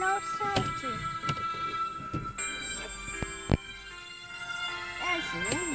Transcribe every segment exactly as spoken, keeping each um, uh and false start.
outside too. That's Luna.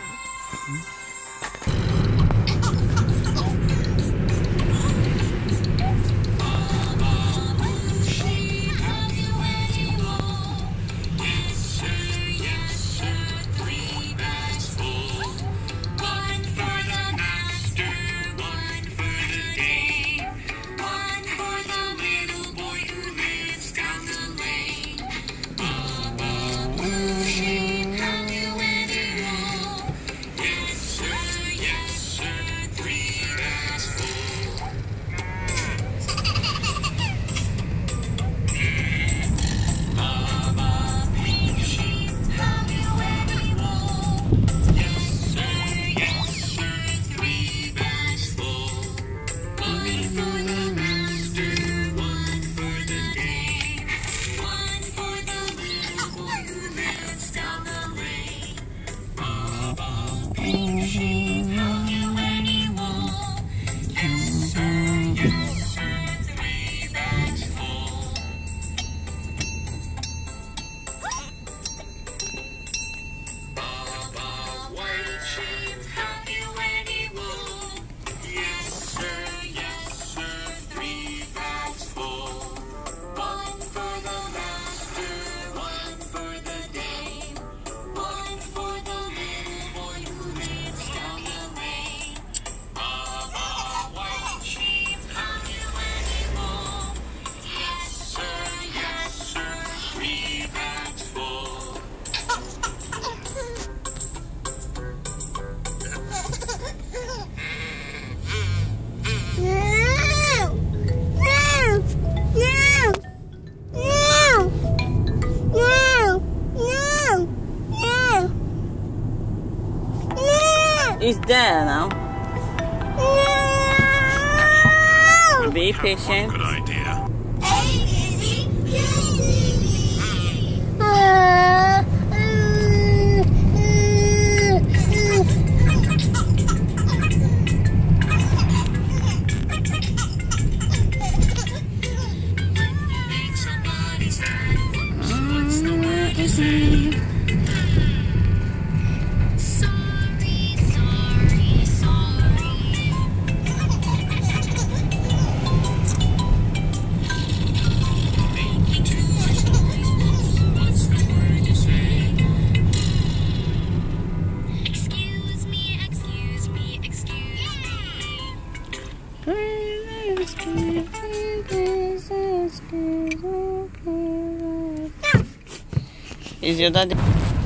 It's there now. No. Be patient. Good idea. Is your daddy?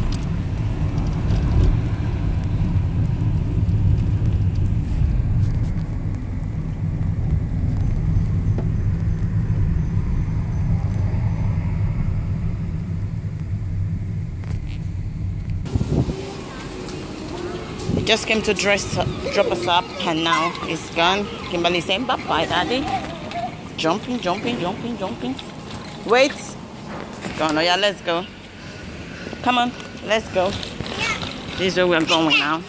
He just came to dress, drop us up, and now he's gone. Kimberly saying bye bye, daddy. Jumping, jumping, jumping, jumping. Wait. It's gone. Oh yeah, let's go. Come on, let's go. This is where we're going now.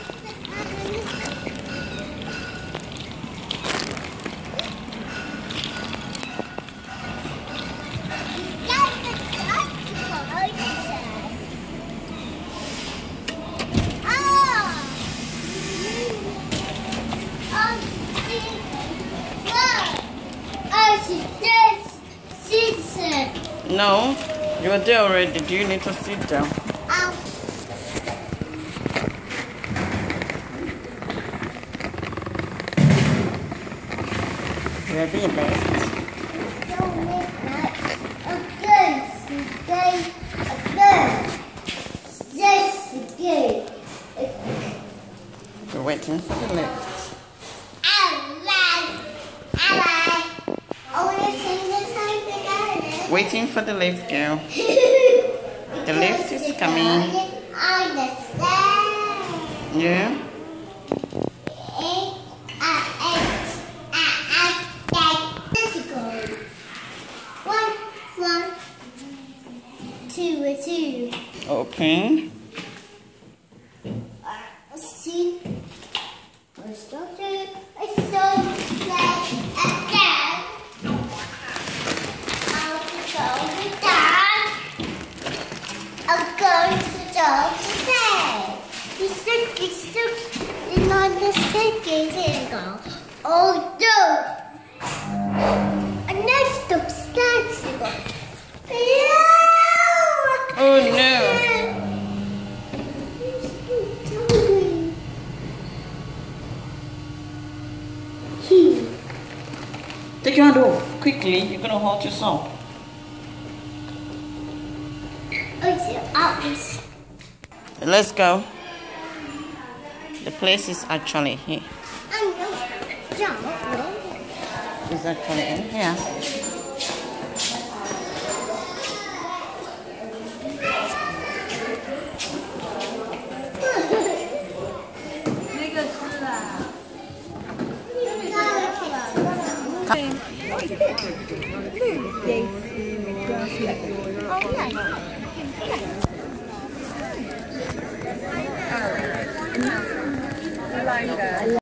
No, you're there already. Do you need to sit down? Um. You're being best. We're waiting for the lift. Waiting for the lift, girl. The lift is coming. Yeah. One, one, two, two. Open. See. I started. I started again. I'll go down. take it and go. Oh, no. And next stop, starts to go. Oh no. Take your hand off quickly. You're gonna hurt yourself. Let's go. The place is actually here. It's actually in here. Oh, yeah.